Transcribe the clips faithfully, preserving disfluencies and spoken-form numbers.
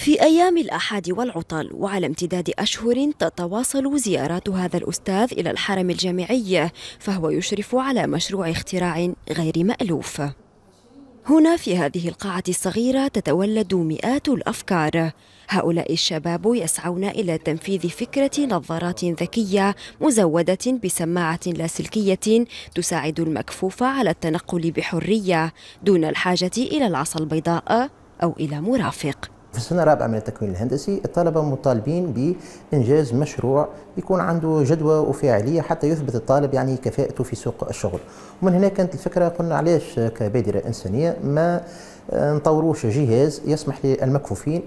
في أيام الأحد والعطل وعلى امتداد أشهر تتواصل زيارات هذا الأستاذ إلى الحرم الجامعي، فهو يشرف على مشروع اختراع غير مألوف. هنا في هذه القاعة الصغيرة تتولد مئات الأفكار. هؤلاء الشباب يسعون إلى تنفيذ فكرة نظارات ذكية مزودة بسماعة لاسلكية تساعد المكفوف على التنقل بحرية دون الحاجة إلى العصا البيضاء أو إلى مرافق. في السنة الرابعة من التكوين الهندسي الطلبة مطالبين بإنجاز مشروع يكون عنده جدوى وفاعلية حتى يثبت الطالب يعني كفاءته في سوق الشغل. ومن هنا كانت الفكرة، قلنا علاش كبادرة إنسانية ما نطوروش جهاز يسمح للمكفوفين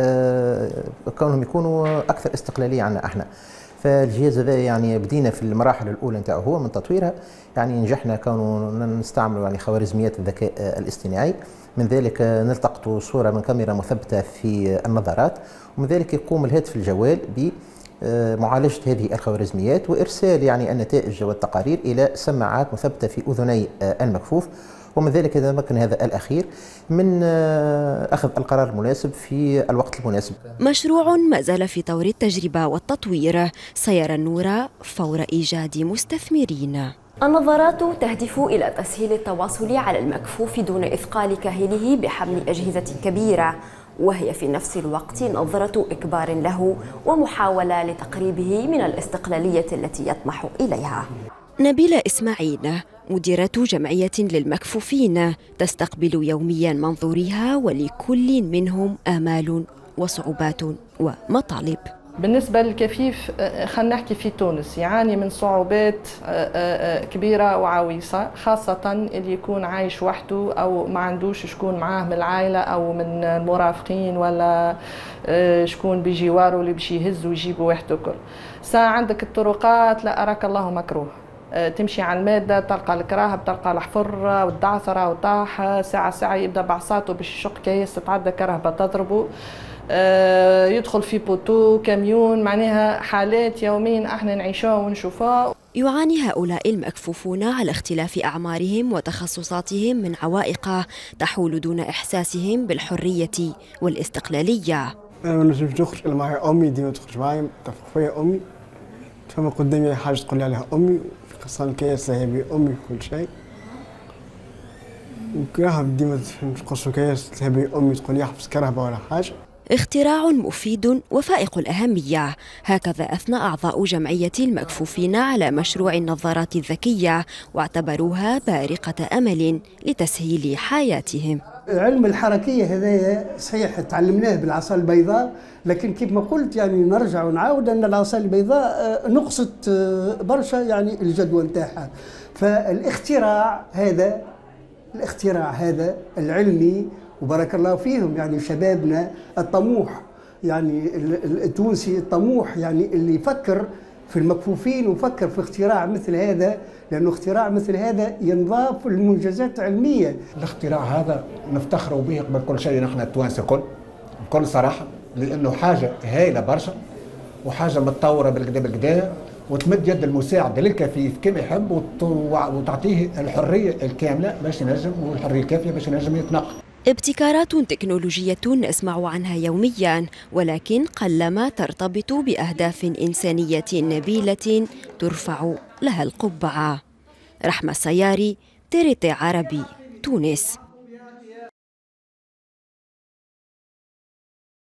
بكونهم يكونوا أكثر استقلالية عنا احنا. فالجهاز هذا يعني بدينا في المراحل الأولى نتاعو هو من تطويرها، يعني نجحنا كونه نستعملوا يعني خوارزميات الذكاء الاصطناعي. من ذلك نلتقط صورة من كاميرا مثبتة في النظارات، ومن ذلك يقوم الهاتف الجوال بمعالجة هذه الخوارزميات وإرسال يعني النتائج والتقارير إلى سماعات مثبتة في أذني المكفوف، ومن ذلك يتمكن هذا الأخير من أخذ القرار المناسب في الوقت المناسب. مشروع ما زال في طور التجربة والتطوير، سيرى النور فور إيجاد مستثمرين. النظارات تهدف إلى تسهيل التواصل على المكفوف دون إثقال كاهله بحمل أجهزة كبيرة، وهي في نفس الوقت نظرة إكبار له ومحاولة لتقريبه من الاستقلالية التي يطمح إليها. نبيلة إسماعيل مديرة جمعية للمكفوفين تستقبل يوميا منظوريها، ولكل منهم آمال وصعوبات ومطالب. بالنسبة للكفيف خلينا نحكي في تونس يعاني من صعوبات كبيرة وعويصة، خاصة اللي يكون عايش وحده أو ما عندوش شكون معاه من العائلة أو من المرافقين ولا شكون بجواره اللي باش يهز ويجيبه وحده. كل ساعة عندك الطرقات لا أراك الله مكروه، تمشي على المادة تلقى الكراهب تلقى الحفر والدعثرة وطاح، ساعة ساعة يبدأ بعصاته باش يشق كيس تتعدى كرهبة تضربه، يدخل في بوتو كاميون، معناها حالات يوميا احنا نعيشوها ونشوفها. يعاني هؤلاء المكفوفون على اختلاف أعمارهم وتخصصاتهم من عوائق تحول دون إحساسهم بالحرية والاستقلالية. أنا ما نجمش نخرج، أنا معي أمي ديما تخرج معي، تفرق فيا أمي، فما قدامي حاجة تقول لي عليها أمي، في قصان كيس ذهبي أمي كل شيء. وكرهب ديما نقصوا كيس ذهبي أمي تقول لي يحبس كرهبة ولا حاجة. اختراع مفيد وفائق الأهمية، هكذا أثنى أعضاء جمعية المكفوفين على مشروع النظارات الذكية، واعتبروها بارقة أمل لتسهيل حياتهم. علم الحركية هذايا صحيح تعلمناه بالعصا البيضاء، لكن كيف ما قلت يعني نرجع ونعاود أن العصا البيضاء نقصت برشا يعني الجدوى نتاعها. فالاختراع هذا الاختراع هذا العلمي وبارك الله فيهم يعني شبابنا الطموح، يعني التونسي الطموح يعني اللي يفكر في المكفوفين وفكر في اختراع مثل هذا، لأنه اختراع مثل هذا ينضاف المنجزات العلمية. الاختراع هذا نفتخروا به قبل كل شيء نحن التوانسة الكل بكل صراحة، لأنه حاجة هايلة برشا وحاجة متطورة بالكدا بالكدا، وتمد يد المساعدة للكفيف كما يحب وتعطيه الحرية الكاملة باش ينجم والحرية الكافية باش ينجم يتنقل. ابتكارات تكنولوجية نسمع عنها يوميا، ولكن قلما ترتبط بأهداف إنسانية نبيلة ترفع لها القبعة. رحمة السياري، تي آر تي عربي، تونس.